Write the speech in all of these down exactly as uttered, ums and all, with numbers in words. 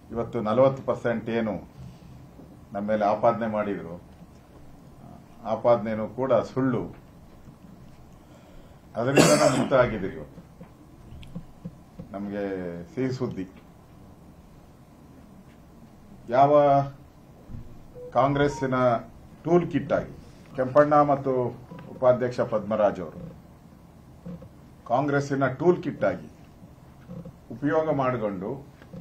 ಇವತ್ತು ನಲವತ್ತು ಪರ್ಸೆಂಟ್ ಏನು ನಮ್ಮ ಮೇಲೆ ಆಪಾದನೆ ಮಾಡಿದ್ರು, ಆಪಾದನೆನೂ ಕೂಡ ಸುಳ್ಳು. ಅದರಿಂದ ನಾವು ಮುಕ್ತ ಆಗಿದ್ದೀರಿ. ಇವತ್ತು ನಮಗೆ ಸಿಹಿ ಸುದ್ದಿ. ಯಾವ ಕಾಂಗ್ರೆಸ್ಸಿನ ಟೂಲ್ ಕಿಟ್ ಆಗಿ ಕೆಂಪಣ್ಣ ಮತ್ತು ಉಪಾಧ್ಯಕ್ಷ ಪದ್ಮರಾಜ್ ಅವರು ಕಾಂಗ್ರೆಸ್ಸಿನ ಟೂಲ್ ಕಿಟ್ ಆಗಿ ಉಪಯೋಗ ಮಾಡಿಕೊಂಡು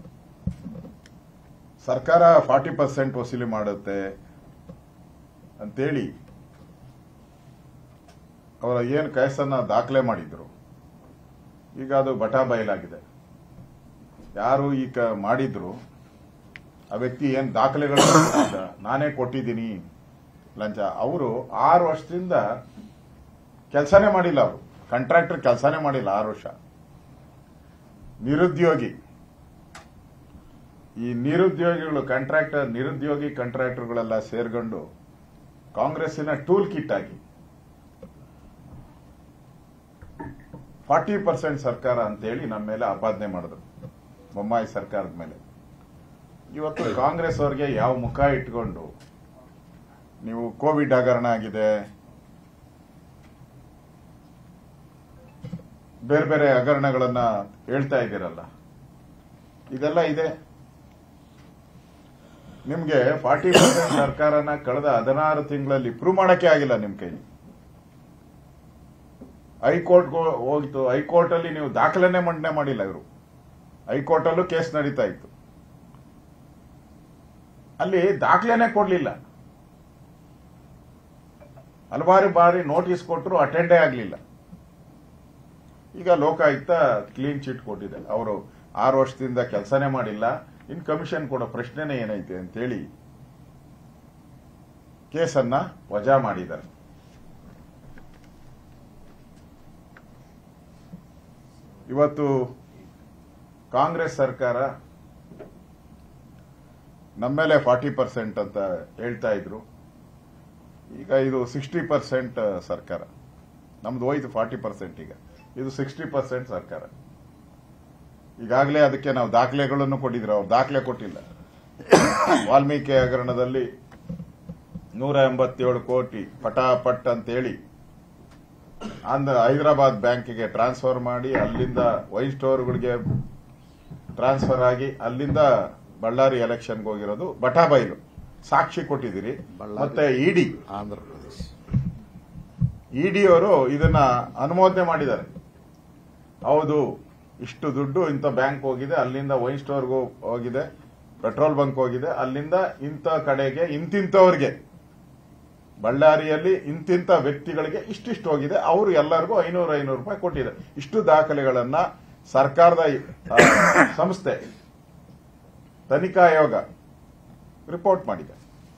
ಸರ್ಕಾರ ಫಾರ್ಟಿ ಪರ್ಸೆಂಟ್ ವಸೂಲಿ ಮಾಡುತ್ತೆ ಅಂತೇಳಿ ಅವರ ಏನು ಕೇಸನ್ನ ದಾಖಲೆ ಮಾಡಿದ್ರು, ಈಗ ಅದು ಬಟಾ ಬಯಲಾಗಿದೆ. ಯಾರು ಈಗ ಮಾಡಿದ್ರು ಆ ವ್ಯಕ್ತಿ ಏನ್ ದಾಖಲೆಗಳು ನಾನೇ ಕೊಟ್ಟಿದ್ದೀನಿ ಲಂಚ, ಅವರು ಆರು ವರ್ಷದಿಂದ ಕೆಲಸನೇ ಮಾಡಿಲ್ಲ. ಅವರು ಕಾಂಟ್ರಾಕ್ಟರ್ ಕೆಲಸನೇ ಮಾಡಿಲ್ಲ ಆರು ವರ್ಷ. ನಿರುದ್ಯೋಗಿ, ಈ ನಿರುದ್ಯೋಗಿಗಳು ಕಾಂಟ್ರಾಕ್ಟರ್ ನಿರುದ್ಯೋಗಿ ಕಾಂಟ್ರಾಕ್ಟರ್ಗಳೆಲ್ಲ ಸೇರ್ಕೊಂಡು ಕಾಂಗ್ರೆಸ್ಸಿನ ಟೂಲ್ ಕಿಟ್ ಆಗಿ ಫಾರ್ಟಿ ಪರ್ಸೆಂಟ್ ಸರ್ಕಾರ ಅಂತೇಳಿ ನಮ್ಮ ಮೇಲೆ ಆಪಾದನೆ ಮಾಡಿದ್ರು, ಬೊಮ್ಮಾಯಿ ಸರ್ಕಾರದ ಮೇಲೆ. ಇವತ್ತು ಕಾಂಗ್ರೆಸ್ ಅವರಿಗೆ ಯಾವ ಮುಖ ಇಟ್ಕೊಂಡು ನೀವು ಕೋವಿಡ್ ಹಗರಣ ಆಗಿದೆ, ಬೇರೆ ಬೇರೆ ಹಗರಣಗಳನ್ನ ಹೇಳ್ತಾ ಇದ್ದೀರಲ್ಲ, ಇದೆಲ್ಲ ಇದೆ. ನಿಮ್ಗೆ ಫಾರ್ಟಿ ಪರ್ಸೆಂಟ್ ಸರ್ಕಾರನ ಕಳೆದ ಹದಿನಾರು ತಿಂಗಳಲ್ಲಿ ಪ್ರೂವ್ ಮಾಡಕ್ಕೆ ಆಗಿಲ್ಲ ನಿಮ್ ಕೈ. ಹೈಕೋರ್ಟ್ ಹೋಗಿತ್ತು, ಹೈಕೋರ್ಟ್ ಅಲ್ಲಿ ನೀವು ದಾಖಲೆನೇ ಮಂಡನೆ ಮಾಡಿಲ್ಲ. ಇವರು ಹೈಕೋರ್ಟ್ ಅಲ್ಲೂ ಕೇಸ್ ನಡೀತಾ ಇತ್ತು, ಅಲ್ಲಿ ದಾಖಲೆನೇ ಕೊಡ್ಲಿಲ್ಲ. ಹಲವಾರು ಬಾರಿ ನೋಟಿಸ್ ಕೊಟ್ಟರು, ಅಟೆಂಡೇ ಆಗಲಿಲ್ಲ. ಈಗ ಲೋಕಾಯುಕ್ತ ಕ್ಲೀನ್ ಚಿಟ್ ಕೊಟ್ಟಿದೆ, ಅವರು ಆರು ವರ್ಷದಿಂದ ಕೆಲಸನೇ ಮಾಡಿಲ್ಲ, ಇನ್ ಕಮಿಷನ್ ಕೊಡೋ ಪ್ರಶ್ನೆನೇ ಏನೈತೆ ಅಂತೇಳಿ ಕೇಸನ್ನ ವಜಾ ಮಾಡಿದ್ದಾರೆ. ಇವತ್ತು ಕಾಂಗ್ರೆಸ್ ಸರ್ಕಾರ ನಮ್ಮ ಮೇಲೆ ಫಾರ್ಟಿ ಪರ್ಸೆಂಟ್ ಅಂತ ಹೇಳ್ತಾ ಇದ್ರು, ಈಗ ಇದು ಸಿಕ್ಸ್ಟಿ ಪರ್ಸೆಂಟ್ ಸರ್ಕಾರ. ನಮ್ದು ಹೋಯ್ತು ಫಾರ್ಟಿ ಪರ್ಸೆಂಟ್, ಈಗ ಇದು ಸಿಕ್ಸ್ಟಿ ಪರ್ಸೆಂಟ್ ಸರ್ಕಾರ. ಈಗಾಗಲೇ ಅದಕ್ಕೆ ನಾವು ದಾಖಲೆಗಳನ್ನು ಕೊಟ್ಟಿದ್ರು, ಅವ್ರು ದಾಖಲೆ ಕೊಟ್ಟಿಲ್ಲ. ವಾಲ್ಮೀಕಿ ಹಗರಣದಲ್ಲಿ ನೂರ ಎಂಬತ್ತೇಳು ಕೋಟಿ ಪಟಾಪಟ್ ಅಂತೇಳಿ ಅಂದ ಹೈದರಾಬಾದ್ ಬ್ಯಾಂಕಿಗೆ ಟ್ರಾನ್ಸ್ಫರ್ ಮಾಡಿ, ಅಲ್ಲಿಂದ ವೈನ್ ಸ್ಟೋರ್ಗಳಿಗೆ ಟ್ರಾನ್ಸ್ಫರ್ ಆಗಿ, ಅಲ್ಲಿಂದ ಬಳ್ಳಾರಿ ಎಲೆಕ್ಷನ್ಗೆ ಹೋಗಿರೋದು ಬಟಾ ಬಯಲು. ಸಾಕ್ಷಿ ಕೊಟ್ಟಿದ್ದೀರಿ. ಮತ್ತೆ ಇಡಿ ಆಂಧ್ರ ಪ್ರದೇಶ ಇಡಿ ಅವರು ಇದನ್ನ ಅನುಮೋದನೆ ಮಾಡಿದ್ದಾರೆ. ಹೌದು, ಇಷ್ಟು ದುಡ್ಡು ಇಂಥ ಬ್ಯಾಂಕ್ ಹೋಗಿದೆ, ಅಲ್ಲಿಂದ ವೈನ್ ಸ್ಟೋರ್ಗೂ ಹೋಗಿದೆ, ಪೆಟ್ರೋಲ್ ಬಂಕ್ ಹೋಗಿದೆ, ಅಲ್ಲಿಂದ ಇಂಥ ಕಡೆಗೆ ಇಂತಿಂತವ್ರಿಗೆ ಬಳ್ಳಾರಿಯಲ್ಲಿ ಇಂತಿಂತ ವ್ಯಕ್ತಿಗಳಿಗೆ ಇಷ್ಟಿಷ್ಟು ಹೋಗಿದೆ, ಅವರು ಎಲ್ಲರಿಗೂ ಐನೂರು ಐನೂರು ರೂಪಾಯಿ ಕೊಟ್ಟಿದೆ. ಇಷ್ಟು ದಾಖಲೆಗಳನ್ನ ಸರ್ಕಾರದ ಸಂಸ್ಥೆ ತನಿಖಾ ಆಯೋಗ ರಿಪೋರ್ಟ್ ಮಾಡಿದೆ.